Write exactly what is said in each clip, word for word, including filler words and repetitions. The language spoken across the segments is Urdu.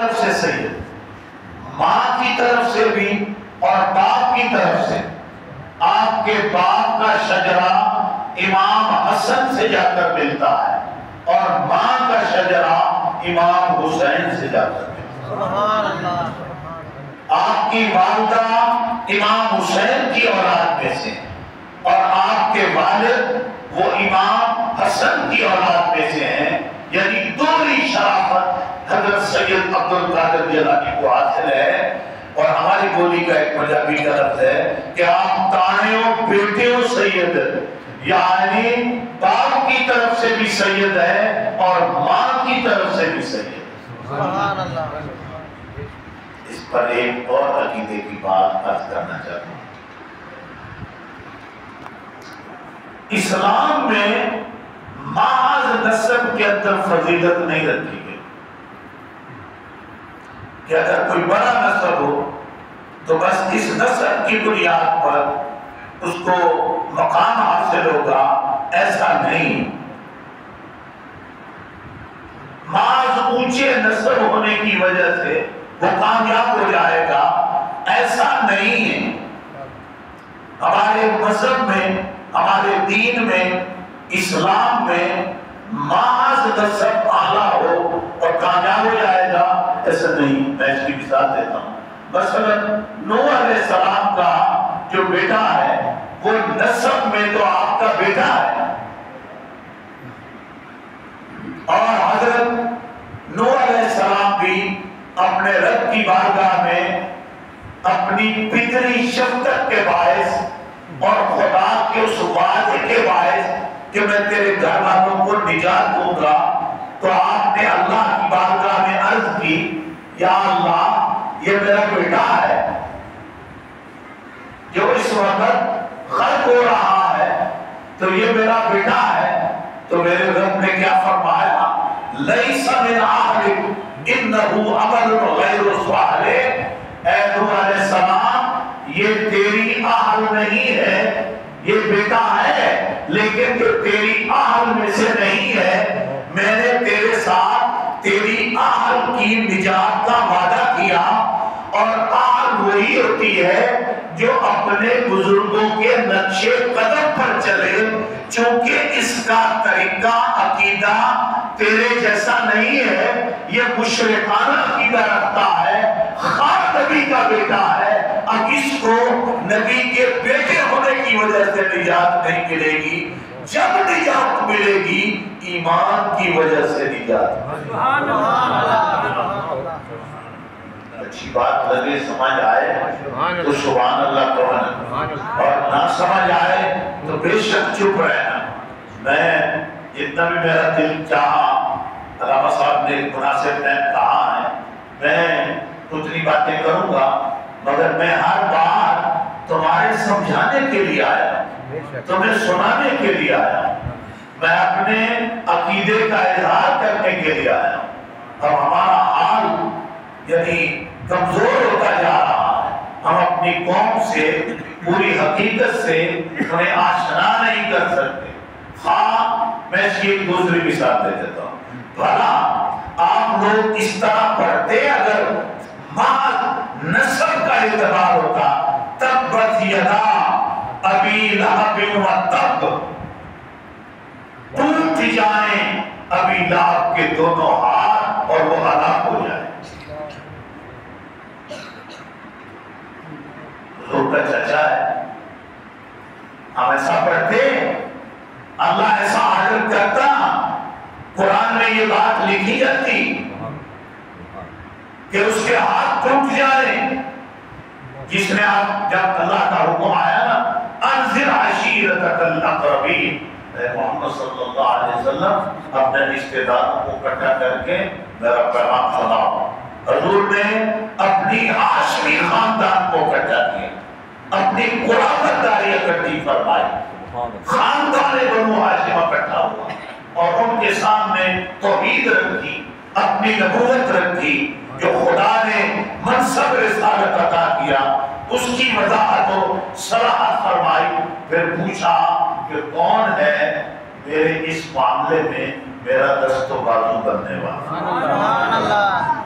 طرف سے سید، ماں کی طرف سے بھی اور باپ کی طرف سے۔ آپ کے باپ کا شجرہ امام حسن سے جا کر ملتا ہے اور ماں کا شجرہ امام حسین سے جا کر ملتا ہے۔ آپ کی والدہ امام حسین کی اولاد میں سے اور آپ کے والد وہ امام حسن کی اولاد میں سے ہیں، یعنی دوہری شرافت حضرت سید عبد القادر جیلانی کو حاصل ہے۔ اور ہماری بولی کا ایک پنجابی کا لفظ ہے کہ آپ تانیوں بیٹیوں سید، یعنی باپ کی طرف سے بھی سید ہے اور ماں کی طرف سے بھی سید ہے۔ سبحان اللہ۔ اس پر ایک اور عقیدے کی بات عرض کرنا چاہتا ہوں۔ اسلام میں محض نسب کے اندر فضیلت نہیں رکھی گئی کہ اگر کوئی بڑا نسب ہو تو بس اس نسب کی بنیاد پر اس کو مقام حاصل ہوگا، ایسا نہیں۔ محض اونچے نسب ہونے کی وجہ سے وہ کامیاب ہو جائے گا، ایسا نہیں ہے۔ ہمارے مذہب میں، ہمارے دین میں، اسلام میں محض نسب اعلیٰ ہو اور کامیاب ہو جائے گا، ایسا نہیں۔ میں اس کی مثال دیتا ہوں۔ مثلا نوح علیہ السلام کا جو بیٹا ہے وہ نسب میں تو آپ کا بیٹا ہے، اور حضرت نوح علیہ السلام بھی اپنے رب کی بارگاہ میں اپنی فطری شفقت کے باعث اور خدا کے اس وعدے کے باعث کہ میں تیرے گھر والوں کو نجات دوں گا، تو آپ نے اللہ کی بارگاہ میں عرض کی، یا اللہ یہ میرا بیٹا ہے جو اس وقت غرق ہو رہا ہے، تو یہ میرا بیٹا ہے۔ تو میرے رب نے کیا فرمایا؟ لَيْسَ مِنْ أَهْلِكَ إِنَّهُ عَمَلٌ غَيْرُ صَالِحٍ۔ اے نوح علیہ السلام، یہ تیری اہل نہیں ہے، یہ بیٹا ہے لیکن جو تیری اہل میں سے نہیں ہے۔ میں نے تیرے ساتھ تیری اہل کی نجات کا وعدہ کیا، اور اہل وہی ہوتی ہے جو اپنے بزرگوں کے نقش قدم پر چلے، چونکہ اس کا طریقہ عقیدہ تیرے جیسا نہیں ہے، یہ مشرکانہ عقیدہ رکھتا ہے، خان نبی کا بیٹا ہے، اب اس کو نبی کے بیٹے ہونے کی وجہ سے نجات نہیں ملے گی۔ جب نجات ملے گی ایمان کی وجہ سے نجات۔ اچھی بات لگے، سمجھ آئے تو سبحان اللہ کہنا، اور نہ سمجھ آئے تو بے شک چپ رہنا۔ میں جتنا بھی میرا دل چاہا، علامہ صاحب نے مناسب ٹائم کہا ہے، میں اتنی باتیں کروں گا، مگر میں ہر بار تمہارے سمجھانے کے لیے آیا، تمہیں سنانے کے لیے آیا، میں اپنے عقیدے کا اظہار کرنے کے لیے آیا۔ اب ہمارا حال یعنی کمزور ہوتا جا رہا ہے، ہم اپنی قوم سے پوری حقیقت سے انہیں آشنا نہیں کر سکتے۔ ہاں میں اس کی ایک دوسری مثال دے دیتا ہوں۔ بھلا آپ لوگ اس طرح پڑھتے اگر محض نسب کا اعتبار ہوتا، تبت یدا ابی لہب و تب، ٹوٹ جائیں ابی لہب کے دونوں ہاتھ اور وہ ہلاک ہو جائے۔ حضور کا چچا ہے، ہم ایسا پڑھتے، اللہ ایسا آرڈر کرتا، قرآن میں یہ بات لکھی جاتی کہ اس کے ہاتھ ٹوٹ جائیں۔ جس نے آپ جب اللہ کا حکم آیا نا، انذر عشیرتک الاقربین، اے محمد صلی اللہ علیہ وسلم اپنے رشتہ داروں کو اکٹھا کر کے میرا پیغام سناؤ۔ حضور نے اپنی ہاشمی خاندان کو اکٹھا کیا، اپنی قرابت داری اکٹھی فرمائی، خاندان بنو ہاشم اکٹھا ہوا اور ان کے سامنے توحید رکھی، اپنی نبوت رکھی، جو خدا نے منصب رسالت عطا کیا اس کی وضاحت و صراحت فرمائی۔ پھر پوچھا کہ کون ہے میرے اس معاملے میں میرا دست و بازو بننے والا؟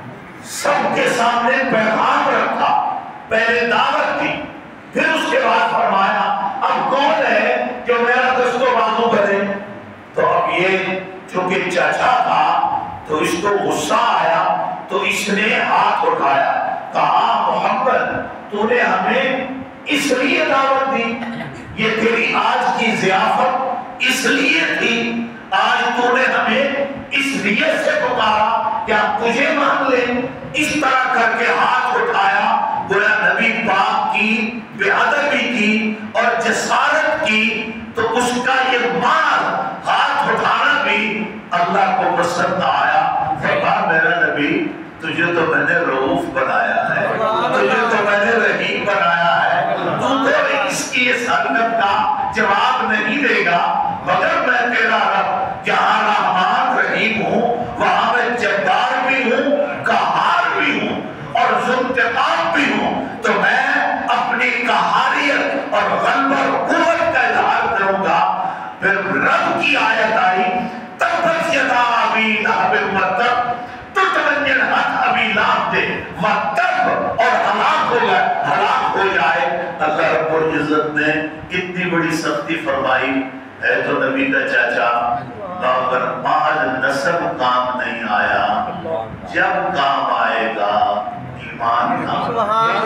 سب کے سامنے پیغام رکھا، پہلے دعوت دی، پھر اس کے بعد فرمایا اب کون ہے جو میرا دست و بازو بنے؟ تو اب یہ چونکہ چچا تھا تو اس کو غصہ آیا، تو اس نے ہاتھ اٹھایا، کہا محمد تو نے ہمیں اس لیے دعوت دی، یہ تیری آج کی ضیافت اس لیے تھی، آج تو نے ہمیں اس لیے سے پکارا کہ ہم تجھے مان لیں؟ اس طرح کر کے ہاتھ اٹھایا، گویا نبی پاک کی بے ادبی کی اور جسارت کی، تو اس کا یہ مار ہاتھ اٹھانا بھی اللہ کو پسند آیا۔ فرمایا میرا نبی تجھے تو میں نے رؤوف بنایا ہے، تجھے تو میں نے رحیم بنایا ہے، تو تو اس کی اس حرکت کا جواب نہیں دے گا، مگر میں تیرا رب جہاں رحمان رحیم ہوں وہاں میں جبار بھی ہوں، قہار بھی ہوں اور ذو انتقام بھی ہوں، تو میں اپنی قہاریت اور غلبہ اور قوت کا اظہار کروں گا۔ پھر رب کی آیت آئی تبت یدا ابی لہب وتب، تو تمنین ہاتھ ابی لہب دے وتب اور ہلاک ہو گئے، ہلاک ہو جائے۔ اللہ رب العزت نے اتنی بڑی سختی فرمائی ہے تو نبی کا چاچا اگر محض نسب کام نہیں آیا، جب کام آئے گا ایمان کام۔ سبحان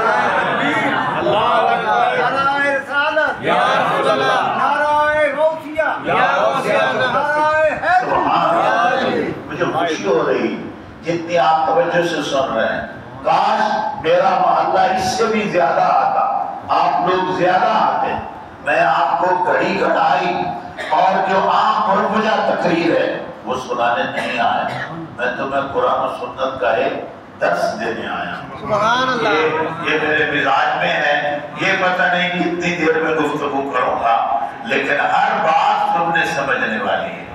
اللہ، نعرہ رسالت یا رسول اللہ، نعرہ غوثیہ یا غوثیہ، نعرہ حیدر۔ مجھے خوشی ہو رہی جتنی آپ توجہ سے سن رہے ہیں، کاش میرا محلہ اس سے بھی زیادہ آتا، آپ لوگ زیادہ آتے، میں آپ کو گھڑی گھڑائی اور جو عام مرمجہ تقریر ہے وہ سنانے نہیں آیا، میں تمہیں قرآن و سنت کا ایک درس دینے آیا۔ سبحان اللہ، یہ یہ میرے مزاج میں ہے، یہ پتہ نہیں کتنی دیر میں گفتگو کروں گا، لیکن ہر بات تم نے سمجھنے والی ہے۔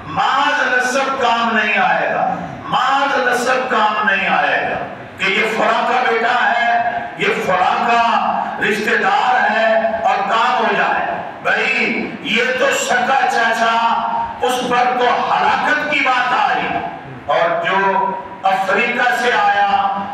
محض نسب کام نہیں آئے گا، محض نسب کام نہیں آئے گا کہ یہ فلاں کا بیٹا ہے، یہ فلاں کا رشتہ دار ہے اور کام ہو جائے۔ بھائی یہ تو سکا چاچا، اس پر تو ہلاکت کی بات آئی، اور جو افریقہ سے آیا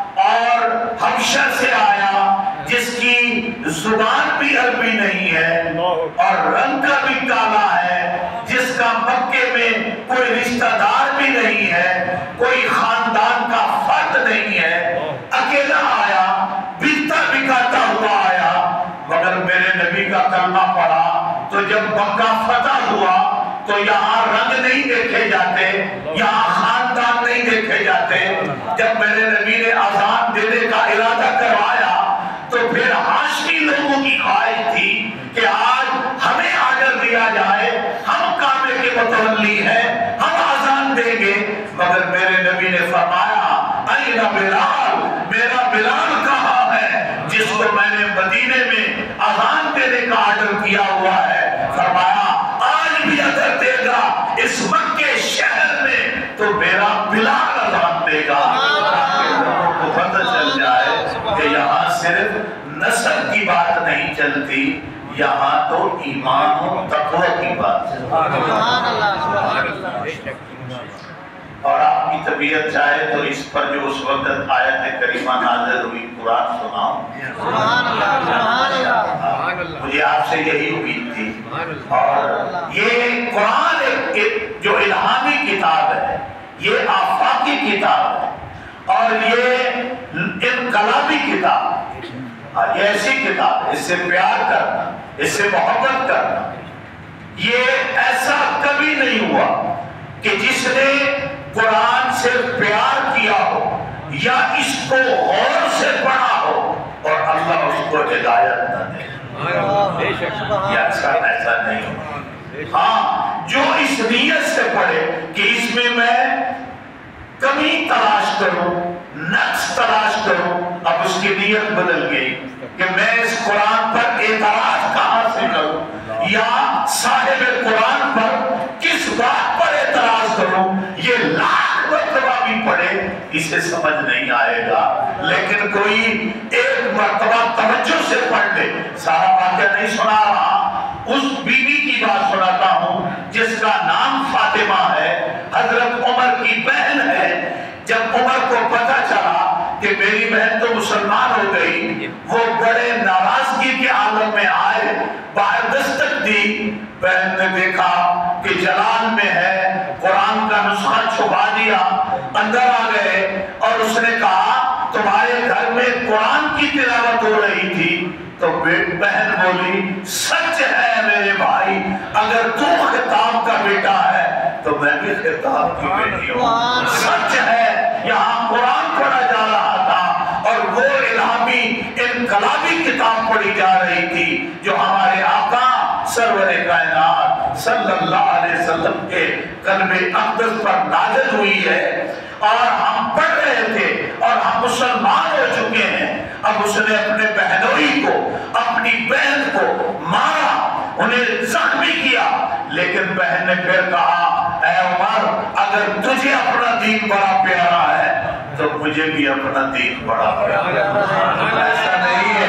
اور حبشہ سے آیا، جس کی زبان بھی عربی نہیں ہے اور رنگ کا بھی کالا ہے، جس کا مکے میں کوئی رشتہ دار بھی نہیں ہے، کوئی خاندان کا فرد نہیں ہے، اکیلا آیا، بکتا بکاتا ہوا آیا، مگر میرے نبی کا کلمہ پڑھا تو جب مکہ فتح ہوا تو یہاں رنگ نہیں دیکھے جاتے، یہاں خاندان نہیں دیکھے جاتے۔ جب میرے نبی نے اذان دینے کا ارادہ کروایا تو پھر ہاشمی لوگوں کی خواہش تھی کہ آج ہمیں آرڈر دیا جائے، ہم کعبے کے متولی ہیں، ہم اذان دیں گے، مگر میرے نبی نے فرمایا این بلال، میرا بلال کہاں ہے جس کو میں نے مدینے میں اذان دینے کا آرڈر کیا ہوا ہے؟ فرمایا آج بھی اگر دے گا اس مکے شہر میں تو میرا بلال اذان دے گا، تاکہ لوگوں کو پتہ چل جائے کہ یہاں صرف نسل کی بات نہیں چلتی، یہاں تو ایمان و تقوی کی بات چلتی۔ سبحان اللہ، سبحان اللہ۔ اور آپ کی طبیعت چاہے تو اس پر جو اس وقت آیت کریمہ نازل ہوئی قرآن سناؤں۔ سبحان اللہ، سبحان اللہ۔ مجھے آپ سے یہی امید تھی، اور یہ قرآن ایک جو الہامی کتاب ہے، یہ آفاقی کتاب ہے، اور یہ انقلابی کتاب ہے، یہ ایسی کتاب ہے، اس سے پیار کرنا، اس سے محبت کرنا، یہ ایسا کبھی نہیں ہوا کہ جس نے قرآن سے پیار کیا ہو یا اس کو غور سے پڑھا ہو اور اللہ اس کو ہدایت نہ دے، یہ ایسا ایسا نہیں ہو۔ ہاں جو اس نیت سے پڑھے کہ اس میں میں کمی تلاش کروں، نقص تلاش کروں، اب اس کی نیت بدل گئی کہ میں اس قرآن پر اعتراض کہاں سے کروں یا صاحب قرآن پر کس بات پر اعتراض کروں، یہ لاکھ مرتبہ بھی پڑھے اسے سمجھ نہیں آئے گا، لیکن کوئی ایک مرتبہ توجہ سے پڑھ لے۔ سارا واقعہ نہیں سنا رہا، اس بیوی کی بات سناتا ہوں جس کا نام فاطمہ ہے، حضرت عمر کی بہن ہے۔ جب عمر کو پتہ چلا کہ میری بہن تو مسلمان ہو گئی، وہ بڑے ناراضگی کے عالم میں آئے، باہر دستک دی، بہن نے دیکھا کہ جلال میں ہے، قرآن کا نسخہ چھپا دیا، اندر آ گئے اور اس نے کہا تمہارے گھر میں قرآن کی تلاوت ہو رہی تھی، تو بہن بولی سچ ہے میرے بھائی، اگر تو خطاب کا بیٹا ہے تو میں بھی خطاب کی بیٹی ہوں، سچ ہے یہاں قرآن پڑھا جا رہا تھا اور وہ الہامی انقلابی کتاب پڑھی جا رہی تھی جو ہمارے آقا سرور کائنات صلی اللہ علیہ وسلم کے قلب اقدس پر نازل ہوئی ہے، اور ہم پڑھ رہے تھے اور ہم مسلمان ہو چکے ہیں۔ اب اس نے اپنے بہنوئی کو، اپنی بہن کو مارا، انہیں زخمی کیا، لیکن بہن نے پھر کہا اے عمر اگر تجھے اپنا دین بڑا پیارا ہے تو مجھے بھی اپنا دین بڑا پیارا ہے، ایسا نہیں ہے۔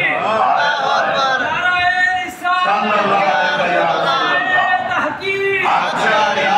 صلی اللہ علیہ وسلم۔ اچھا کیا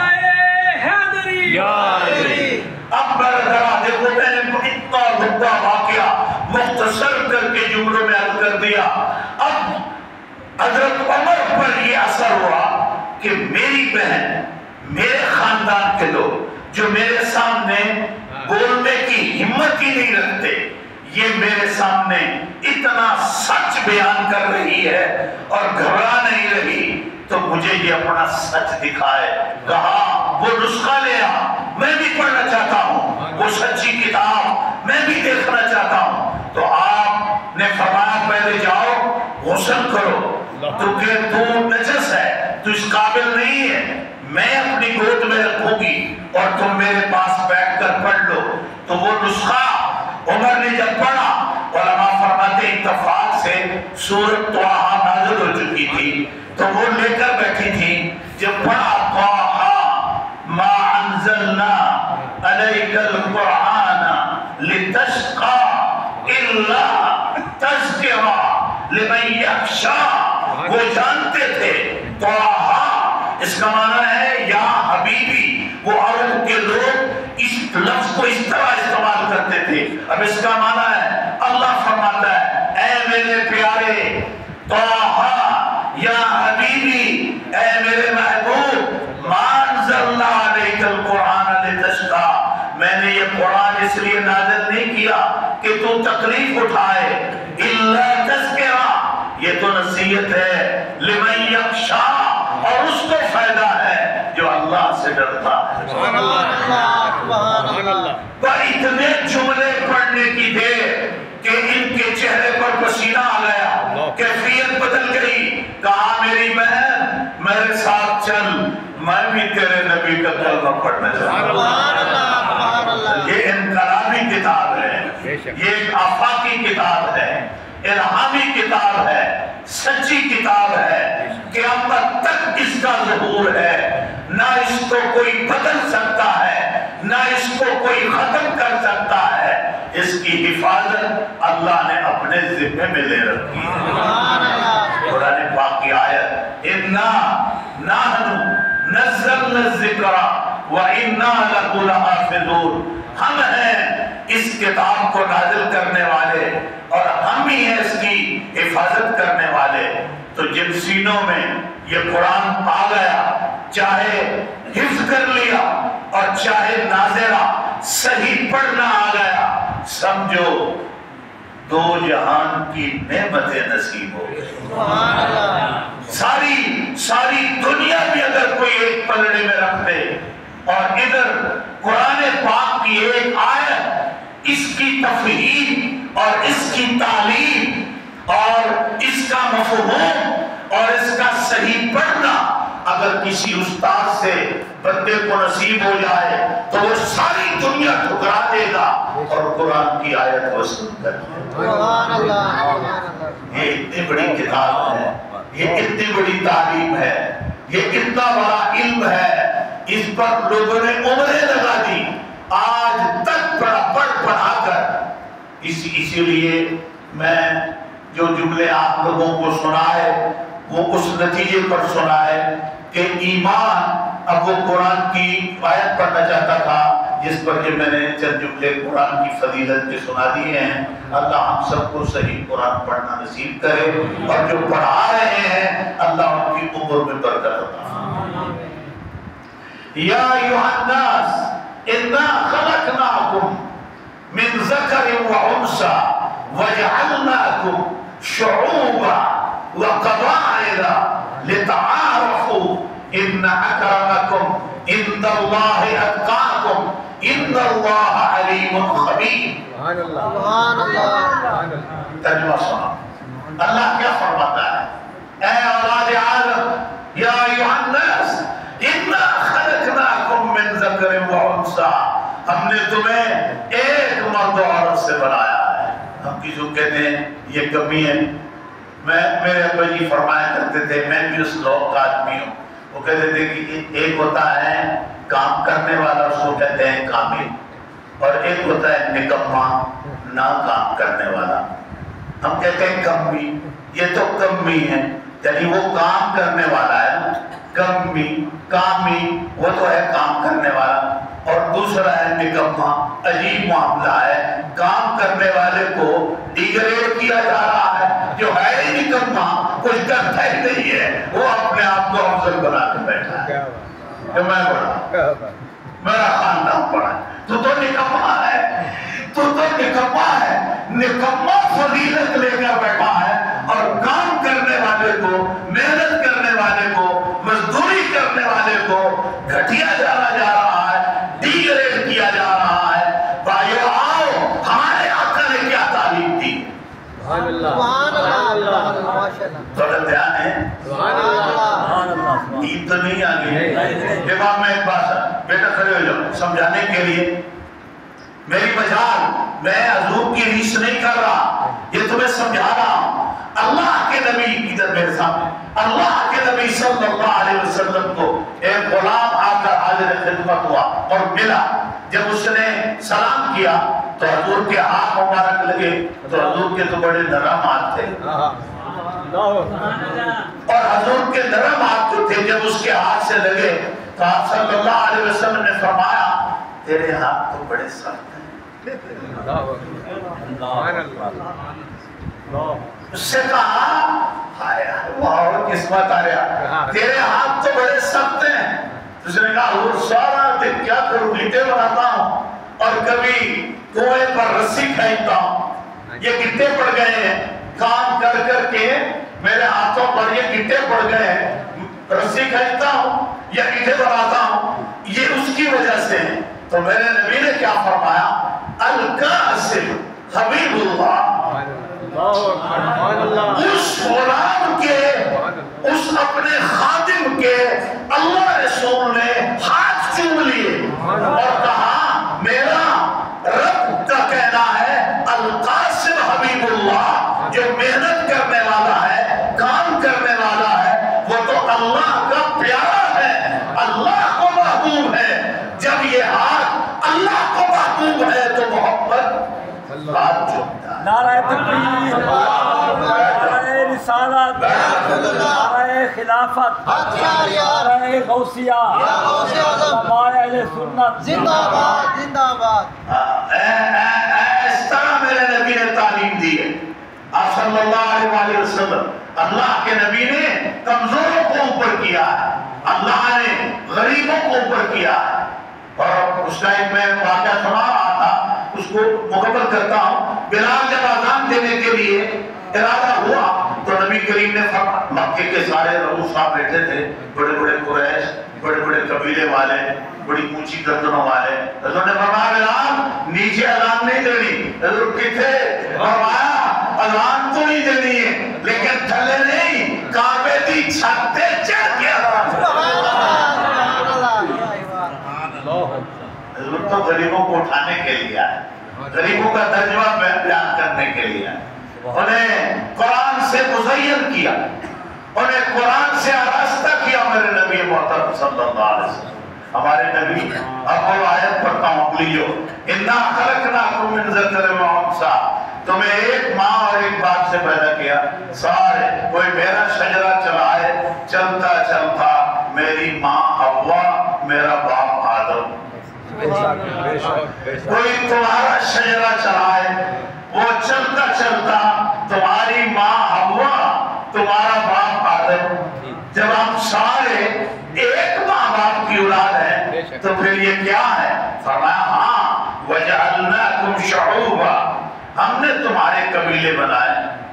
اب میرا ذرا دیکھو، میں نے اتنا لمبا واقعہ مختصر کر کے جملوں میں عرض کر دیا۔ اب حضرت عمر پر یہ اثر ہوا کہ میری بہن، میرے خاندان کے لوگ جو میرے سامنے بولنے کی ہمت ہی نہیں رکھتے، یہ میرے سامنے اتنا سچ بیان کر رہی ہے اور گھبرا نہیں رہی، تو مجھے یہ اپنا سچ دکھائے۔ کہا وہ نسخہ لیا، میں بھی پڑھنا چاہتا ہوں، وہ سچی کتاب میں بھی دیکھنا چاہتا ہوں۔ تو آپ نے فرمایا پہلے جاؤ غسل کرو، تو کہ تو نجس ہے، تو اس قابل نہیں ہے، میں اپنی گود میں رکھوں گی اور تم میرے پاس بیٹھ کر پڑھ لو۔ تو وہ نسخہ عمر نے جب پڑھا، علماء فرماتے اتفاق سے سورۃ طٰہٰ نازل ہو چکی تھی، تو وہ لے کر بیٹھی تھی۔ جب پڑھا طٰہٰ ما انزلنا علیک القرآن لتشقى الا تذکرہ لمن یخشیٰ، وہ جانتے تھے طٰہٰ اس کا معنی ہے یا حبیبی، وہ عرب کے لوگ اس لفظ کو اس طرح استعمال کرتے تھے۔ اب اس کا معنی ہے اللہ فرماتا ہے اے میرے پیارے طٰہٰ یا حبیبی، اے میرے محبوب، ما انزلنا علیک القرآن لتشقى، میں نے یہ قرآن اس لیے نازل نہیں کیا کہ تو تکلیف اٹھائے، الا تذکرہ، یہ تو نصیحت ہے، لمن یخشیٰ، اور اس کو فائدہ ہے جو اللہ سے ڈرتا ہے۔ سبحان اللہ۔ پر اتنے جملے پڑھنے کی دیر کہ ان کے چہرے پر پسینہ آ گیا، کیفیت بدل گئی۔ کہا میری بہن میرے ساتھ چل، میں بھی تیرے نبی کا کلمہ پڑھنا چاہتا ہوں۔ یہ انقلابی کتاب ہے، یہ ایک آفاقی کتاب ہے، الہامی کتاب ہے، سچی کتاب ہے، قیامت تک اس کا ظہور ہے، نہ اس کو کوئی بدل سکتا ہے، نہ اس کو کوئی ختم کر سکتا ہے۔ اس کی حفاظت اللہ نے اپنے ذمہ میں لے رکھی ہے۔ قرآن پاک کی آیت اِنَّا نَحْنُ نَزَّلْنَا الذِّكْرَ وَإِنَّا لَهُ لَحَافِظُونَ، ہم ہیں اس کتاب کو نازل کرنے والے اور ہم ہی ہیں اس کی حفاظت کرنے والے۔ تو جن سینوں میں یہ قرآن آ گیا، چاہے حفظ کر لیا اور چاہے ناظرہ صحیح پڑھنا آ گیا، سمجھو دو جہان کی نعمتیں نصیب ہو گئی۔ ساری ساری دنیا بھی اگر کوئی ایک پلڑے میں رکھ دے اور ادھر قرآن پاک کی ایک آیت، اس کی تفہیم اور اس کی تعلیم اور اس کا مفہوم اور اس کا صحیح پڑھنا اگر کسی استاد سے بندے کو نصیب ہو جائے تو وہ ساری دنیا ٹھکرا دے گا اور قرآن کی آیت کو سن کر یہ اتنی بڑی کتاب ہے، یہ اتنی بڑی تعلیم ہے، یہ کتنا بڑا علم ہے، اس پر لوگوں نے عمریں لگا دی آج تک پڑھ پڑھ پڑھا کر۔ اسی اسی لیے میں جو جملے آپ لوگوں کو سنائے وہ اس نتیجے پر سنائے کہ ایمان، اب وہ قرآن کی آیت پڑھنا چاہتا تھا جس پر یہ میں نے چند جملے قرآن کی فضیلت کے سنا دیے ہیں، اللہ ہم سب کو صحیح قرآن پڑھنا نصیب کرے، اور جو پڑھا رہے ہیں اللہ ان کی عمر میں برکت عطا فرمائے۔ یا ایھا الناس انا خلقناکم من ذکر وانثی وجعلناکم شعوبا وقبائل لتعارفوا ان اکرمکم عند اللہ اتقاکم ان اللہ علیم خبیر۔ سبحان اللہ۔ ترجمہ سنا، اللہ کیا فرماتا ہے؟ اے اولاد آدم، یا ایھا الناس انا خلقناکم من ذکر وانثی، ہم نے تمہیں ایک مرد و عورت سے بنایا ہے۔ ہم کسی کہتے ہیں یہ کمی ہے، میں میرے ابا جی فرمایا کرتے تھے، میں بھی اس لوگ کا آدمی ہوں، وہ کہتے تھے کہ ایک ہوتا ہے کام کرنے والا، اس کو کہتے ہیں کامل، اور ایک ہوتا ہے نکما، نہ کام کرنے والا۔ ہم کہتے ہیں کمی، یہ تو کمی ہے، یعنی وہ کام کرنے والا ہے، کمی کامی وہ تو ہے کام کرنے والا، اور دوسرا ہے نکما، عجیب معاملہ ہے، کام کرنے والے کو ڈیگریڈ کیا جا رہا ہے، جو ہے ہی نکما، کچھ کرتا ہی نہیں ہے، وہ اپنے آپ کو افضل بنا کے بیٹھا ہے کہ میں بڑا، میرا خاندان بڑا ہے، تو تو نکما ہے، تو تو نکما ہے، نکما فضیلت لے کر بیٹھا ہے، اور کام کرنے والے کو، محنت کرنے والے کو، مزدوری کرنے والے کو گھٹیا جانا جا رہا ہے، ڈیگریڈ کیا جا رہا ہے۔ بھائیو آؤ، ہمارے آقا نے کیا تعلیم دی؟ سبحان اللہ۔ تھوڑا دھیان ہے، دین تو نہیں آگئی۔ امام میں ایک بات، بیٹا کھڑے ہو جاؤ سمجھانے کے لیے، میری مجال، میں حضور کی ریس نہیں کر رہا، یہ تمہیں سمجھا رہا ہوں۔ اللہ کے نبی ادھر میرے سامنے، اللہ کے نبی صلی اللہ علیہ وسلم کو ایک غلام آ کر حاضر خدمت ہوا اور ملا، جب اس نے سلام کیا تو حضور کے ہاتھ مبارک لگے، تو حضور کے تو بڑے نرم ہاتھ تھے، اور حضور کے نرم ہاتھ جو تھے جب اس کے ہاتھ سے لگے تو آپ صلی اللہ علیہ وسلم نے فرمایا تیرے ہاتھ تو بڑے سخت ہیں۔ اس سے کہا ہائے واہ قسمت آ رہا، تیرے ہاتھ تو بڑے سخت ہیں۔ اس نے کہا حضور سارا دن کیا کروں، گھٹے بناتا ہوں اور کبھی کنویں پر رسی کھینچتا ہوں، یہ گھٹے پڑ گئے ہیں، کام کر کر کے میرے ہاتھوں پر یہ گھٹے پڑ گئے ہیں، رسی کھینچتا ہوں یا گھٹے بناتا ہوں، یہ اس کی وجہ سے۔ تو میرے نبی نے کیا فرمایا؟ القاسم حبیب اللہ، اس غلام کے، اس اپنے خادم کے اللہ رسول نے ہاتھ چوم لیے اور کہا میرا رب کا کہنا ہے القاسم حبیب اللہ، جو محنت کرنے والا ہے، کام کرنے والا ہے، وہ تو اللہ کا پیارا ہے، اللہ کو محبوب ہے۔ جب یہ ہاتھ اللہ کو محبوب ہے تو محبت ہاتھ چومتا ہے۔ نعرہ تکبیر، نعرہ رسالت، نعرہ خلافت، نعرہ غوثیہ، علماء اہل سنت زندہ باد، زندہ باد۔ اس طرح میرے نبی نے تعلیم دی ہے، آپ صلی اللہ علیہ وسلم، اللہ کے نبی نے کمزوروں کو اوپر کیا ہے، اللہ نے غریبوں کو اوپر کیا ہے۔ اور اس کا ایک میں واقعہ سنا رہا تھا، اس کو مکمل کرتا ہوں۔ بلال جب اذان دینے کے لیے ارادہ ہوا تو نبی کریم نے فرمایا، مکے کے سارے رؤوس صاحب بیٹھے تھے، بڑے بڑے قریش، بڑے بڑے قبیلے والے، بڑی اونچی گردنوں والے، حضور نے فرمایا بلال نیچے اذان نہیں دینی۔ حضور کتنے فرمایا اذان تو نہیں دینی ہے لیکن تھلے نہیں، کعبے دی چھت تے چڑھ کے اذان۔ حضور تو غریبوں کو اٹھانے کے لیے آئے، غریبوں کا ترجمہ بیان کرنے کے لیے آئے، انہیں قرآن سے مزین کیا، انہیں قرآن سے آراستہ کیا میرے نبی محترم صلی اللہ علیہ وسلم۔ ہمارے نبی، اب وہ آیت پڑھتا ہوں اپنیو، اِنَّا خَلَقْنَاكُم مِّن ذَكَرٍ وَأُنثَىٰ، تمہیں ایک ماں اور ایک باپ سے پیدا کیا، سارے کوئی میرا شجرہ چلائے، چلتا چلتا میری ماں حوا، میرا باپ آدم، کوئی تمہارا شجرہ چلائے، وہ چلتا چلتا تمہاری ماں حوا، تمہارا باپ آدم، جب ہم سارے ایک ماں باپ کی اولاد ہیں تو پھر یہ کیا ہے؟ فرمایا ہاں وَجَعَلْنَاكُمْ شَعُوبًا، ہم نے تمہارے قبیلے بنائے،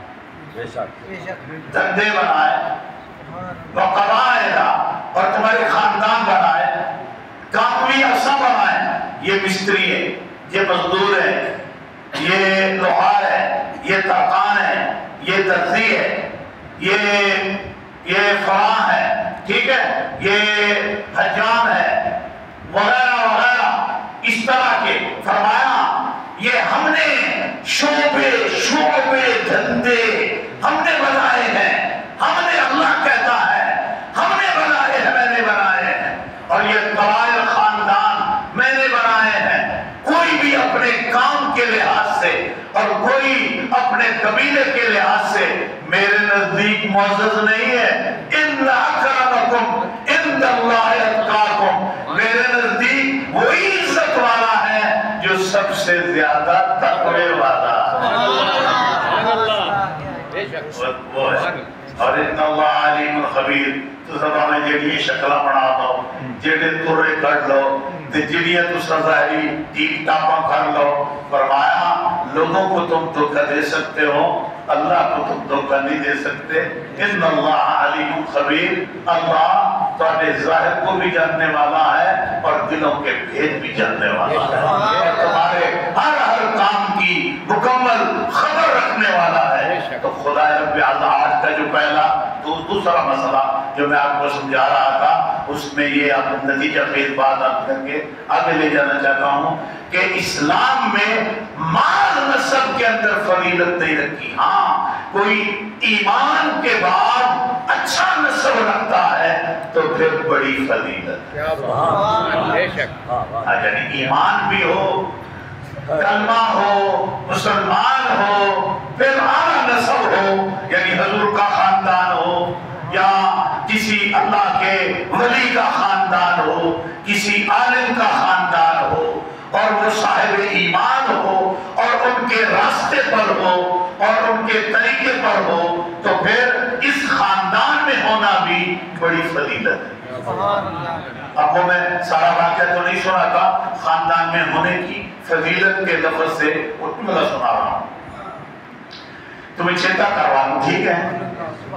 دھندے بنائے، وقبائل، اور تمہارے خاندان بنائے، کامی افسا بنائے۔ یہ مستری ہے، یہ مزدور ہے، یہ لوہار ہے، یہ ترکان ہے، یہ درزی ہے، یہ یہ فراں ہے، ٹھیک ہے، یہ حجام ہے، وغیرہ وغیرہ اس طرح کے۔ فرمایا یہ ہم نے شعبے شعبے دھندے ہم نے بنائے ہیں، ہم نے، اللہ کہتا ہے ہم نے بنائے ہیں، میں نے بنائے ہیں، اور یہ قبائل خاندان میں نے بنائے ہیں۔ کوئی بھی اپنے کام کے لحاظ سے اور کوئی اپنے قبیلے کے لحاظ سے میرے نزدیک معزز نہیں ہے۔ اِنَّ أَكْرَمَكُمْ عِندَ اللَّهِ أَتْقَاكُمْ، میرے نزدیک وہی عزت والا ہے جو سب سے زیادہ تقوی والا وہ ہے۔ اور اِنَّ اللَّهَ عَلِيمٌ خَبِيرٌ، تو زبانیں جڑیے شکلہ بنا دو، جڑے تورے کر لو، جڑیے تو سزائی ٹیپ ٹاپا کر لو۔ فرمایا لوگوں کو تم دھوکہ دے سکتے ہو، اللہ کو تم دھوکہ نہیں دے سکتے۔ اِنَّ اللَّهَ عَلِيمٌ خَبِيرٌ، اللہ تمہارے ظاہر کو بھی جاننے والا ہے اور دلوں کے بھید بھی جاننے والا ہے، اور تمہارے ہر ہر کام کی مکمل خبر رکھنے والا ہے۔ تو خدا رب آج کا جو پہلا دوسرا مسئلہ جو میں آپ کو سمجھا رہا تھا، اس میں یہ آپ نتیجہ خیز بات آپ کر کے آگے لے جانا چاہتا ہوں کہ اسلام میں مال نسب کے اندر فضیلت نہیں رکھی۔ ہاں کوئی ایمان کے بعد اچھا نسب رکھتا ہے تو پھر بڑی فضیلت ہے، یعنی ایمان بھی ہو، کلمہ ہو، مسلمان ہو، پھر اعلیٰ نسب ہو، یعنی حضور کا خاندان ہو یا کسی اللہ کے ولی کا خاندان ہو، کسی عالم کا خاندان ہو، اور وہ صاحب ایمان ہو اور ان کے راستے پر ہو اور ان کے طریقے پر ہو، تو پھر اس خاندان میں ہونا بھی بڑی فضیلت ہے۔ اب وہ میں سارا واقعہ تو نہیں سنا تھا، خاندان میں ہونے کی فضیلت کے لفظ سے اٹھملا سنا رہا ہوں، تمہیں چیتا کروانوں، ٹھیک ہے؟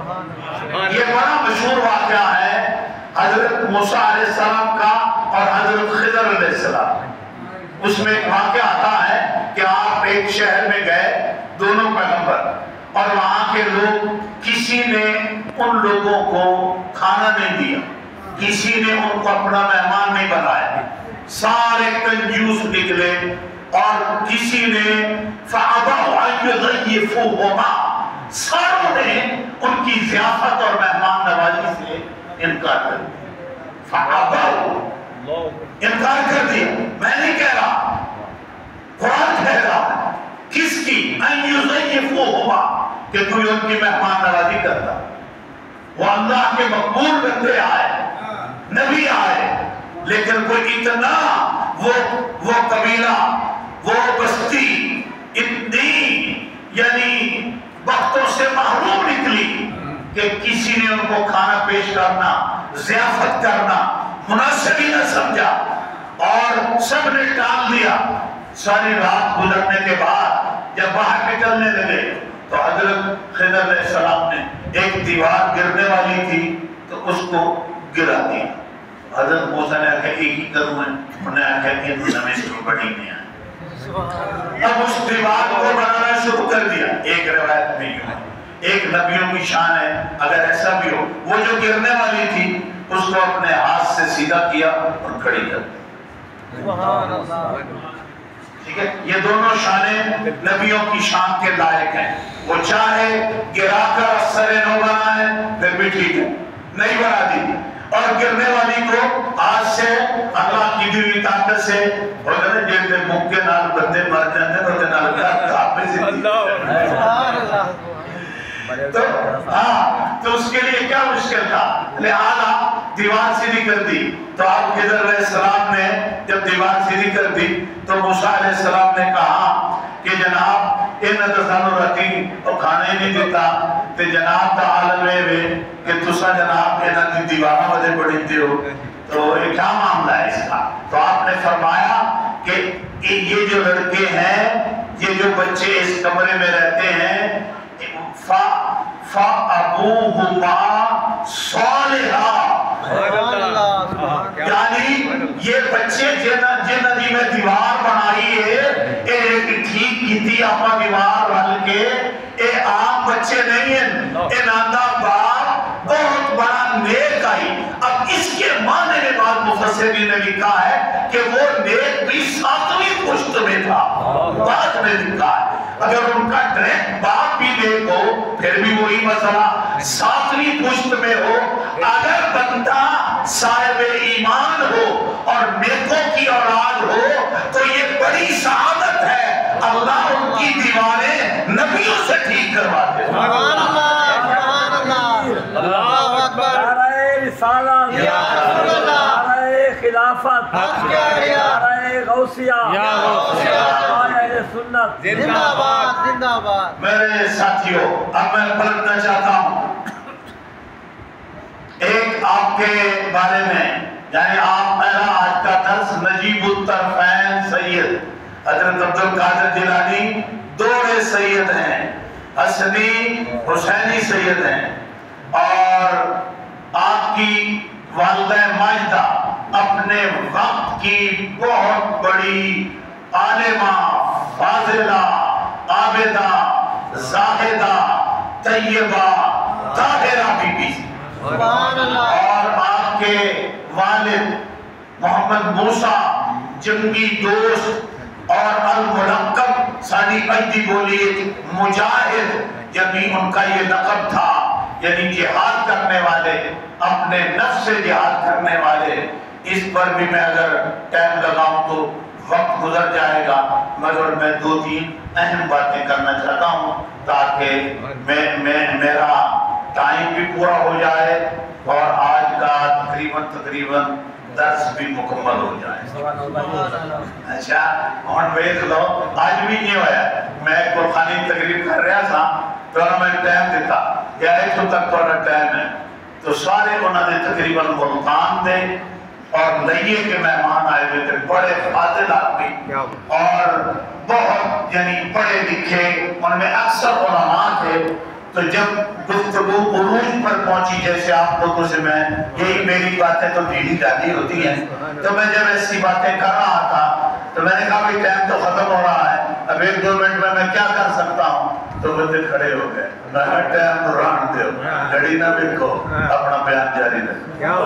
یہ بڑا مشہور واقعہ ہے حضرت موسیٰ علیہ السلام کا اور حضرت خضر علیہ السلام۔ اس میں ایک واقعہ آتا ہے کہ آپ ایک شہر میں گئے، دونوں پیغمبر، اور وہاں کے لوگ، کسی نے ان لوگوں کو کھانا نہیں دیا، کسی نے ان کو اپنا مہمان نہیں بنایا، سارے کنجوس نکلے، اور کسی نے فَأَبَوْا أَن يُضَيِّفُوهُمَا، ساروں نے ان کی ضیافت اور مہمان نوازی سے انکار کر دیا۔ فَأَبَوْا، انکار کر دیا۔ میں نہیں کہہ رہا، قرآن کہہ رہا، کس کی؟ أَن يُضَيِّفُوهُمَا، کہ کوئی ان کی مہمان نوازی کرتا۔ وہ اللہ کے مقبول بندے آئے، نبی آئے، لیکن کوئی اتنا وہ وہ قبیلہ، وہ بستی اتنی یعنی وقتوں سے محروم نکلی کہ کسی نے ان کو کھانا پیش کرنا، ضیافت کرنا مناسب ہی نہ سمجھا، اور سب نے ٹال دیا۔ ساری رات گزرنے کے بعد جب باہر نکلنے لگے تو حضرت خضر علیہ السلام نے ایک دیوار گرنے والی تھی تو اس کو گرا دیا۔ حضرت موسیٰ نے کہا ایک ہی کروں ہے، انہوں نے کہا کہ نمیں سے بڑی نہیں آئے۔ اب اس دیوار کو بنانا شروع کر دیا۔ ایک روایت میں یوں ہے، ایک نبیوں کی شان ہے، اگر ایسا بھی ہو، وہ جو گرنے والی تھی اس کو اپنے ہاتھ سے سیدھا کیا اور کھڑی کر دی۔ ٹھیک ہے، یہ دونوں شانیں نبیوں کی شان کے لائق ہیں۔ وہ چاہے گرا کر سر نو بنائے پھر بھی ٹھیک ہے، نہیں بنا دی، اور گرنے والی کو آج سے اللہ کی دی طاقت سے ہوگا جن میں ممکن نال بندے مر جاتے ہیں تو نال آپ میں زندگی تو ہاں تو اس کے لیے کیا مشکل تھا؟ لہذا دیوار سیدھی کر دی تو آپ خضر علیہ السلام نے جب دیوار سیدھی کر دی تو موسیٰ علیہ السلام نے کہا کہ جناب یہ نہ تو سانو رتی تو کھانے نہیں دیتا تو جناب تا عالم ہے کہ تسا جناب یہ نہ دیوارہ مجھے پڑھی دیو تو یہ کیا معاملہ ہے اس کا؟ تو آپ نے فرمایا کہ یہ جو لڑکے ہیں یہ جو بچے اس کمرے میں رہتے ہیں فا فا ابوہما صالحا، یعنی یہ بچے جن ندی میں دیوار بنائی ہے ایک ٹھیک کی تھی اپنا دیوار رل کے اے عام بچے نہیں ہیں، اے ناندہ باپ بہت بڑا نیک آئی۔ اب اس کے معنی میں بعد مفسرین نے لکھا ہے کہ وہ نیک بھی ساتویں پشت میں تھا، بعد میں لکھا ہے اگر ان کا ڈریکٹ باپ بھی نیک ہو پھر بھی وہی مسئلہ ساتویں پشت میں ہو۔ اگر بندہ صاحب ایمان ہو اور نیکوں کی اولاد ہو تو یہ بڑی سعادت ہے، اللہ ان کی دیواریں نبیوں سے ٹھیک کرواتے ہیں۔ سبحان اللہ، سبحان اللہ، اللہ اکبر، نعرہ رسالت، یا رسول اللہ، نعرہ خلافت، نعرہ غوثیہ، نعرہ اہل سنت، زندہ باد، زندہ باد۔ میرے ساتھیوں اب میں پلٹنا چاہتا ہوں ایک آپ کے بارے میں، یعنی آپ میرا آج کا درس نجیب الطرفین سید حضرت عبد القادر جیلانی دوڑے سید ہیں، حسنی حسینی سید ہیں، اور آپ کی والدہ ماجدہ اپنے وقت کی بہت بڑی عالمہ، فاضلہ، عابدہ، زاہدہ، طیبہ، طاہرہ بی بی، سبحان اللہ، اور آپ کے والد محمد موسیٰ جنگی دوست اور الملقب سانی قیدی بولی مجاہد، یعنی ان کا یہ لقب تھا، یعنی جہاد کرنے والے، اپنے نفس سے جہاد کرنے والے۔ اس پر بھی میں اگر ٹائم لگاؤں تو وقت گزر جائے گا، مگر میں دو تین اہم باتیں کرنا چاہتا ہوں تاکہ میں میں میرا ٹائم بھی پورا ہو جائے اور آج کا تقریباً تقریباً درس بھی مکمل ہو جائے۔ اچھا ہون ویت لو آج بھی نہیں ہویا، میں قرآنی تقریب کر رہا تھا تو انہوں میں ٹائم دیتا یا ایک تک تھوڑا ٹائم ہے تو سارے انہوں نے تقریباً ملتان دے اور لئیے کے مہمان آئے ہوئے تھے، بڑے فاضل آدمی اور بہت یعنی پڑھے لکھے، ان میں اکثر علماء تھے۔ تو جب گفتگو عروج پر پہنچی جیسے آپ لوگوں سے میں یہی میری باتیں تو ڈھیلی ڈالی ہوتی ہیں، تو میں جب ایسی باتیں کر رہا تھا تو میں نے کہا بھئی ٹائم تو ختم ہو رہا ہے، اب ایک دو منٹ میں میں کیا کر سکتا ہوں؟ تو بندے کھڑے ہو گئے، میں نے ٹائم تو ران دے گھڑی نہ بکھو، اپنا بیان جاری رکھو۔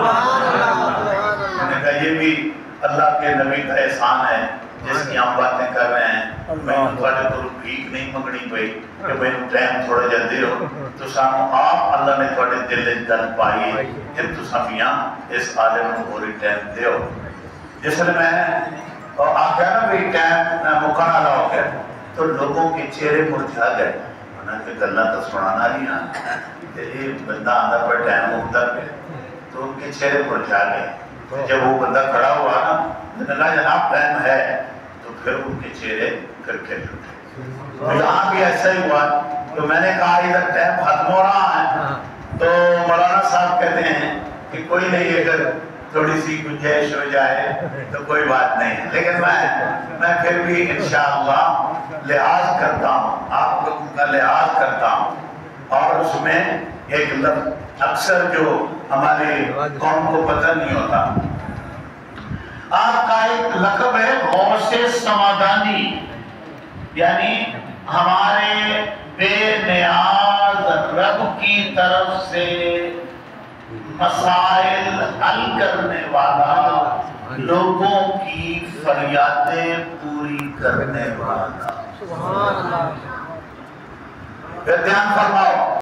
میں نے کہا یہ بھی اللہ کے نبی کا احسان ہے جس کی ہم باتیں کر رہے ہیں۔ میں نے تھوڑے کو بھیک نہیں منگنی پئی کہ میں ٹائم تھوڑا جا دیو تو سانو آپ اللہ نے تھوڑے دل دل پائی جب تو سمیاں اس عالم کو پوری ٹائم دیو۔ جس لئے میں آگیا نا بھی ٹائم مکانا نہ ہو گیا تو لوگوں کے چہرے مرجھا گئے، انہوں نے کہ اللہ تو سنانا نہیں آنا، یہ بندہ آندہ پر ٹائم مکتا پہ تو ان کے چہرے مرجھا گئے۔ جب وہ بندہ کھڑا ہوا نا میں نے کہا جناب ٹائم ہے تو پھر ان کے چہرے کر کے لٹے۔ یہاں بھی ایسا ہی ہوا تو میں نے کہا ادھر ٹائم ختم ہو رہا ہے تو مولانا صاحب کہتے ہیں کہ کوئی نہیں اگر تھوڑی سی گنجائش ہو جائے تو کوئی بات نہیں، لیکن میں میں پھر بھی انشاءاللہ لحاظ کرتا ہوں، آپ لوگوں کا لحاظ کرتا ہوں، اور اس میں ایک لفظ اکثر جو ہمارے قوم کو پتہ نہیں ہوتا، آپ کا ایک لقب ہے غوث سمادانی، یعنی ہمارے بے نیاز رب کی طرف سے مسائل حل کرنے والا، لوگوں کی فریادیں پوری کرنے والا۔ سبحان اللہ، پھر دھیان فرماؤ